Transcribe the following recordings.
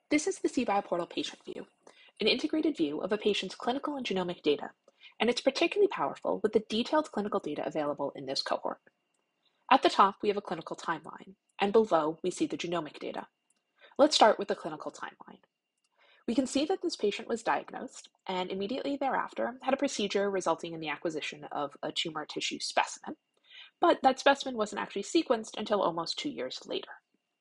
This is the cBioPortal patient view, an integrated view of a patient's clinical and genomic data, and it's particularly powerful with the detailed clinical data available in this cohort. At the top, we have a clinical timeline, and below, we see the genomic data. Let's start with the clinical timeline. We can see that this patient was diagnosed and immediately thereafter had a procedure resulting in the acquisition of a tumor tissue specimen, but that specimen wasn't actually sequenced until almost 2 years later.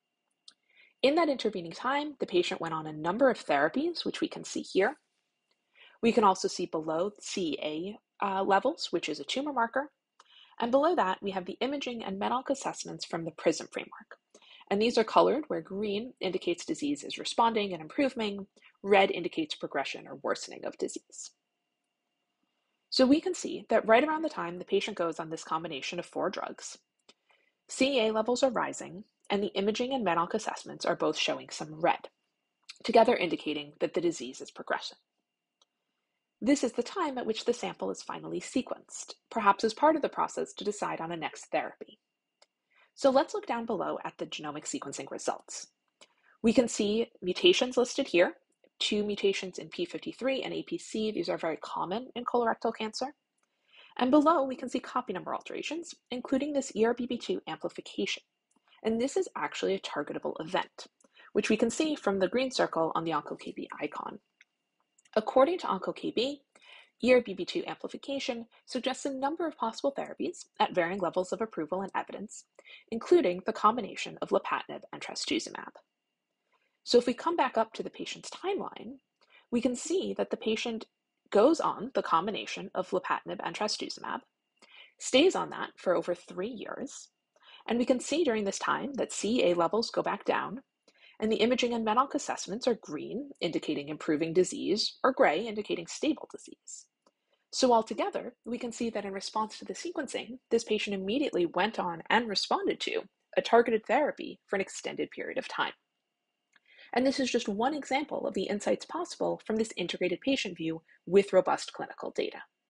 In that intervening time, the patient went on a number of therapies, which we can see here. We can also see below CA levels, which is a tumor marker. And below that, we have the imaging and MET-ONC assessments from the PRISM framework. And these are colored where green indicates disease is responding and improving, red indicates progression or worsening of disease. So we can see that right around the time the patient goes on this combination of 4 drugs, CA levels are rising, and the imaging and MET-ONC assessments are both showing some red, together indicating that the disease is progressing. This is the time at which the sample is finally sequenced, perhaps as part of the process to decide on a next therapy. So let's look down below at the genomic sequencing results. We can see mutations listed here, 2 mutations in P53 and APC. These are very common in colorectal cancer. And below, we can see copy number alterations, including this ERBB2 amplification. And this is actually a targetable event, which we can see from the green circle on the OncoKB icon. According to OncoKB, ERBB2 amplification suggests a number of possible therapies at varying levels of approval and evidence, including the combination of lapatinib and trastuzumab. So if we come back up to the patient's timeline, we can see that the patient goes on the combination of lapatinib and trastuzumab, stays on that for over 3 years, and we can see during this time that CA levels go back down, and the imaging and MET-ONC assessments are green, indicating improving disease, or gray, indicating stable disease. So altogether, we can see that in response to the sequencing, this patient immediately went on and responded to a targeted therapy for an extended period of time. And this is just one example of the insights possible from this integrated patient view with robust clinical data.